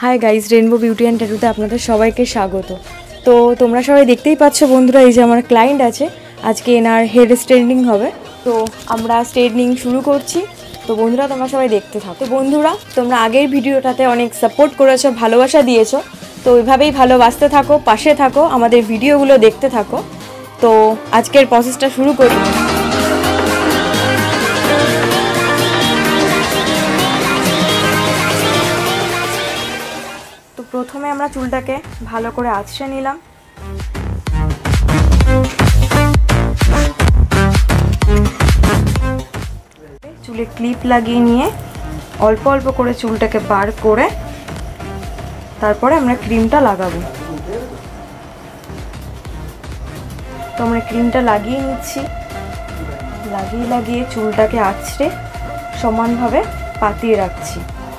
High guys, rainbow beauty and ট্যাটুতে আপনাদের সবাইকে স্বাগত। তো তোমরা সবাই দেখতেই পাচ্ছ বন্ধুরা, এই যে আমার ক্লায়েন্ট আছে, আজকে এনার হেড স্ট্রেটনিং হবে। তো আমরা স্ট্রেটনিং শুরু করছি। তো বন্ধুরা তোমরা সবাই দেখতে থাকো। তো বন্ধুরা তোমরা আগের ভিডিওটাতে অনেক সাপোর্ট করেছো, ভালোবাসা দিয়েছো, তো ওইভাবেই ভালোবাসতে থাকো, পাশে থাকো, আমাদের ভিডিওগুলো দেখতে থাকো। তো আজকের প্রসেসটা শুরু করি। তো প্রথমে আমরা চুলটাকে ভালো করে আঁচড়ে নিলাম। চুলে ক্লিপ লাগিয়ে নিয়ে অল্প অল্প করে চুলটাকে বার করে তারপরে আমরা ক্রিমটা লাগাবো। তো আমরা ক্রিমটা লাগিয়ে নিচ্ছি। লাগিয়ে চুলটাকে আঁচড়ে সমানভাবে পাতিয়ে রাখছি।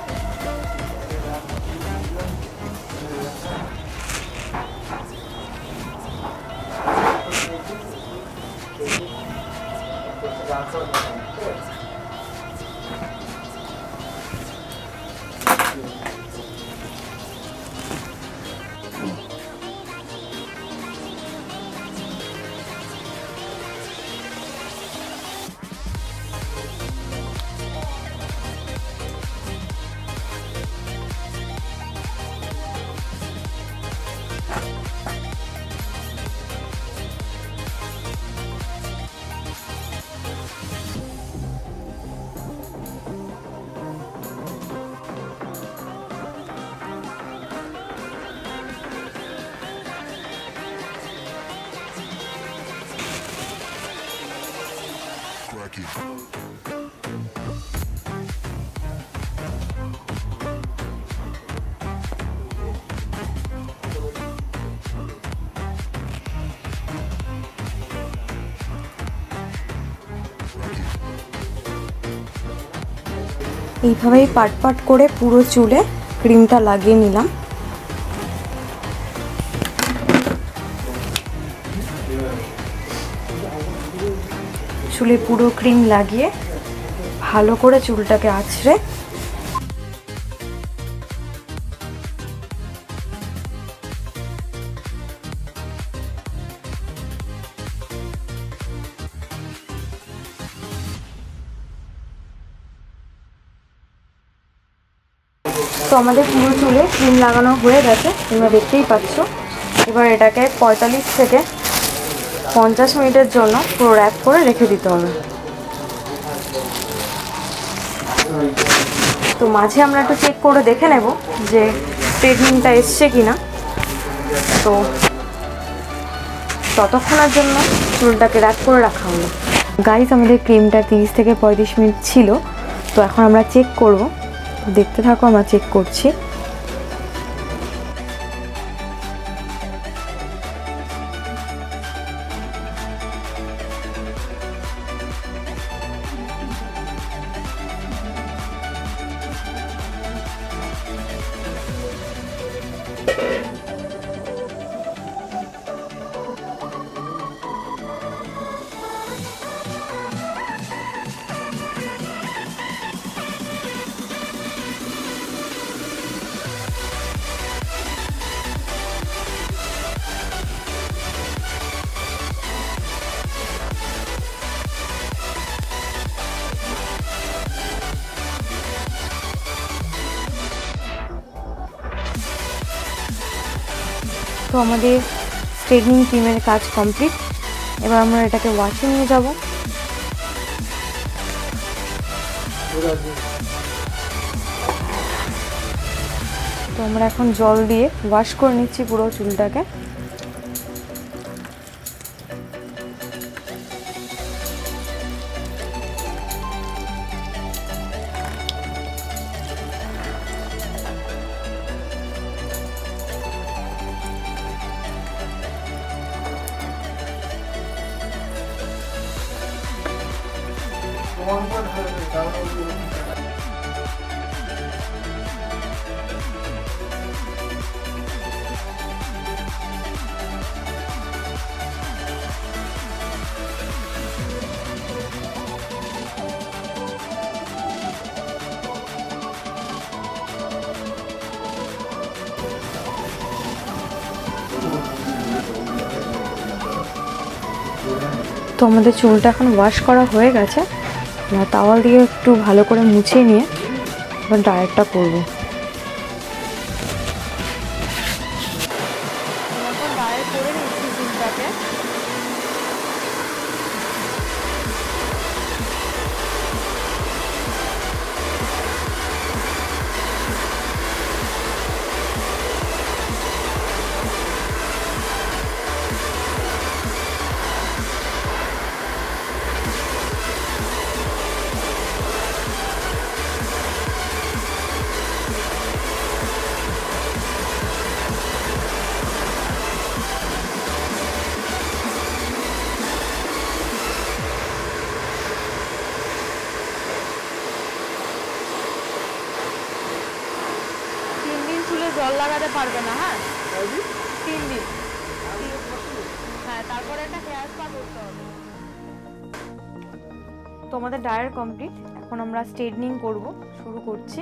এইভাবেই পাট পাট করে পুরো চুলে ক্রিমটা লাগিয়ে নিলাম। চুলে পুরো ক্রিম লাগিয়ে ভালো করে চুলটাকে আঁচড়ে তো আমাদের পুরো চুলে ক্রিম লাগানো হয়ে গেছে, তোমরা দেখতেই পাচ্ছ। এবার এটাকে 45 থেকে 50 মিনিটের জন্য পুরো র্যাপ করে রেখে দিতে হবে। তো মাঝে আমরা একটু চেক করে দেখে নেব যে স্ট্রেটনিংটা এসছে কিনা। তো ততক্ষণের জন্য চুলটাকে র্যাপ করে রাখা হলো। গাইস, আমাদের ক্রিমটা 30 থেকে 35 মিনিট ছিল। তো এখন আমরা চেক করব। দেখতে থাকো, আমরা চেক করছি। তো আমাদের স্ট্রেটনিং ক্রিমের কাজ কমপ্লিট। এবার আমরা এটাকে ওয়াশে নিয়ে যাব। তো আমরা এখন জল দিয়ে ওয়াশ করে নিচ্ছি পুরো চুলটাকে। তো আমাদের চুলটা এখন ওয়াশ করা হয়ে গেছে, টাওয়াল দিয়ে একটু ভালো করে মুছে নিয়ে এবার ড্রায়ারটা করবো। জল লাগাতে পারবে না। হ্যাঁ 3 দিন। হ্যাঁ তারপরে একটা হেয়ার স্পা করতে হবে। তো আমাদের ড্রায়ার কমপ্লিট, এখন আমরা স্ট্রেটনিং করব, শুরু করছি।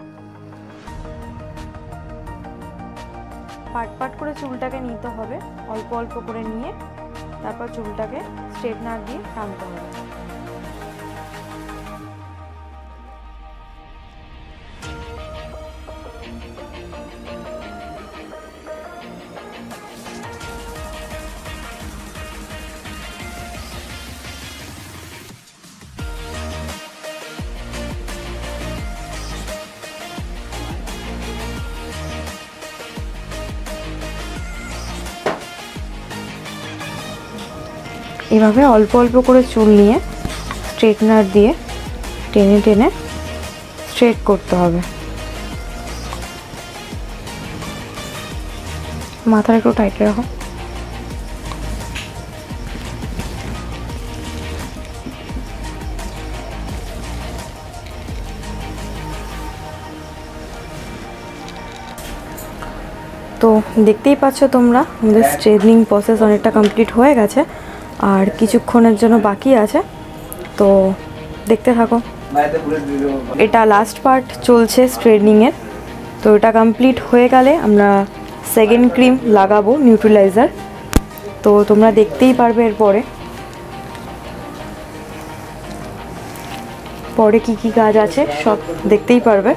পার্ট পার্ট করে চুলটাকে নিতে হবে, অল্প অল্প করে নিয়ে তারপর চুলটাকে স্ট্রেটনার দিয়ে টানতে হবে। এভাবে অল্প অল্প করে চুল নিয়ে স্ট্রেটনার দিয়ে টেনে টেনে স্ট্রেট করতে হবে। মাথাটা একটু টাইটে রাখো। তো দেখতেই পাচ্ছ তোমরা, আমাদের স্ট্রেটনিং প্রসেস অনেকটা কমপ্লিট হয়ে গেছে, আর কিছুক্ষণের জন্য বাকি আছে, তো দেখতে থাকো। এটা লাস্ট পার্ট চলছে স্ট্রেটনিংয়ের, তো এটা কমপ্লিট হয়ে গেলে আমরা সেকেন্ড ক্রিম লাগাবো, নিউট্রিলাইজার। তো তোমরা দেখতেই পারবে এরপরে পরে কি কি কাজ আছে সব দেখতেই পারবে।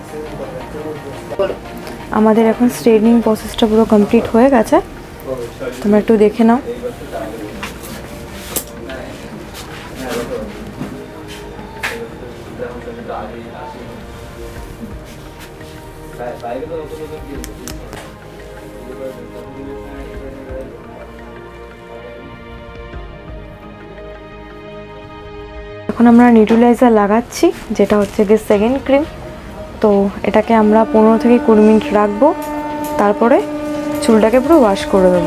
আমাদের এখন স্ট্রেটনিং প্রসেসটা পুরো কমপ্লিট হয়ে গেছে, তোমরা একটু দেখে নাও। এখন আমরা নিউট্রিলাইজার লাগাচ্ছি, যেটা হচ্ছে গিয়ে সেকেন্ড ক্রিম। তো এটাকে আমরা 15 থেকে 20 মিনিট রাখবো, তারপরে চুলটাকে পুরো ওয়াশ করে দেবো।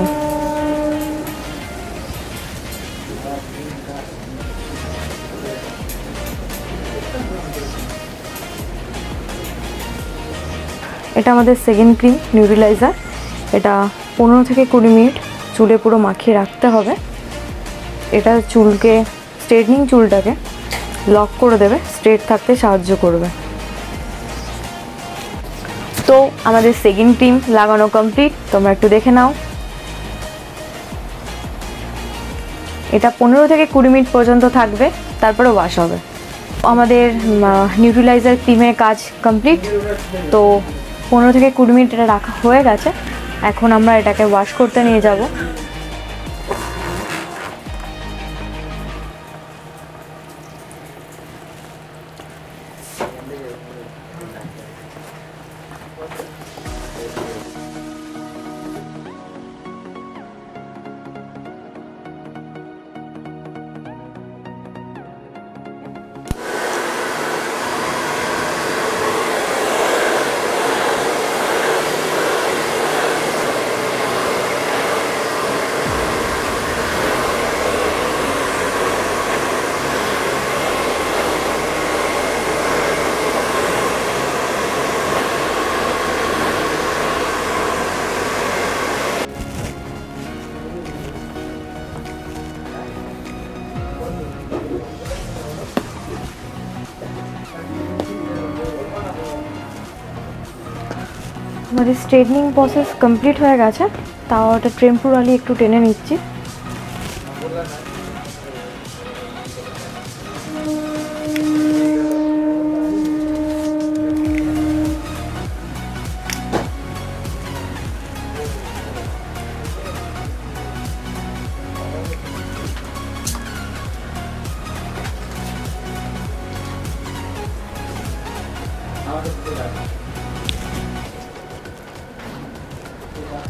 এটা আমাদের সেকেন্ড ক্রিম নিউট্রিলাইজার, এটা 15 থেকে 20 মিনিট চুলে পুরো মাখিয়ে রাখতে হবে। এটা চুলকে স্ট্রেটনিং চুলটাকে লক করে দেবে, স্ট্রেট থাকতে সাহায্য করবে। তো আমাদের সেকেন্ড ক্রিম লাগানো কমপ্লিট, তোমরা একটু দেখে নাও। এটা 15 থেকে 20 মিনিট পর্যন্ত থাকবে, তারপরে ওয়াশ হবে। আমাদের নিউট্রিলাইজার ক্রিমের কাজ কমপ্লিট, তো 15 থেকে 20 মিনিট এটা রাখা হয়ে গেছে। এখন আমরা এটাকে ওয়াশ করতে নিয়ে যাব। আমাদের স্ট্রেটনিং প্রসেস কমপ্লিট হয়ে গেছে, তাও একটা টেম্পোরালি একটু টেনে নিচ্ছি।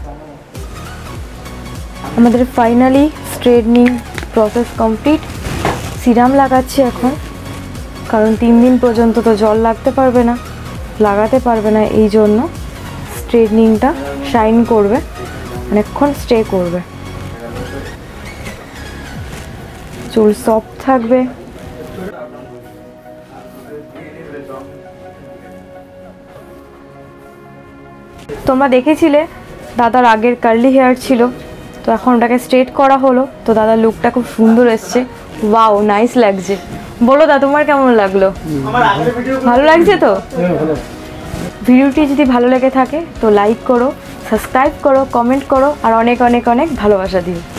আমাদের finally straightening process complete. Serum লাগাচ্ছি এখন, কারণ 3 দিন পর্যন্ত তো জল লাগাতে পারবে না, এই জন্য স্ট্রেটনিংটা শাইন করবে, অনেকক্ষণ স্টে করবে, চুল সফট থাকবে। তোমরা দেখেছিলে দাদার আগের কার্লি হেয়ার ছিল, তো এখন ওটাকে স্ট্রেট করা হলো, তো দাদার লুকটা খুব সুন্দর এসছে। ওয়াও, নাইস লাগছে। বলো দা, তোমার কেমন লাগলো? ভালো লাগছে তো? ভিডিওটি যদি ভালো লেগে থাকে তো লাইক করো, সাবস্ক্রাইব করো, কমেন্ট করো আর অনেক অনেক অনেক ভালোবাসা দিও।